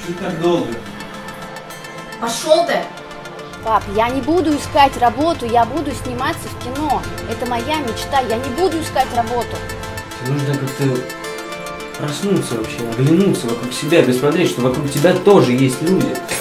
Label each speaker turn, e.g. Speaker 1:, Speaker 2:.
Speaker 1: Что так долго?
Speaker 2: Пошел ты!
Speaker 3: Пап, я не буду искать работу, я буду сниматься в кино. Это моя мечта, я не буду искать работу.
Speaker 1: Нужно как-то проснуться вообще, оглянуться вокруг себя, посмотреть, что вокруг тебя тоже есть люди.